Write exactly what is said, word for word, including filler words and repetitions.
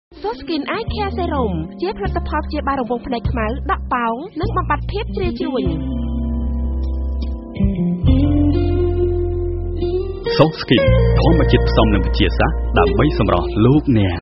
Skin Eye Care Serum ជាផលិតផលព្យាបាលរង្វង់ភ្នែកខ្មៅដក់ប៉ោងនិងបំបត្តិភាពជ្រីជ្រួញ Soft Skin ធម្មជាតិផ្សំនឹងវិទ្យាសាស្ត្រដើម្បីសម្រស់លោកអ្នក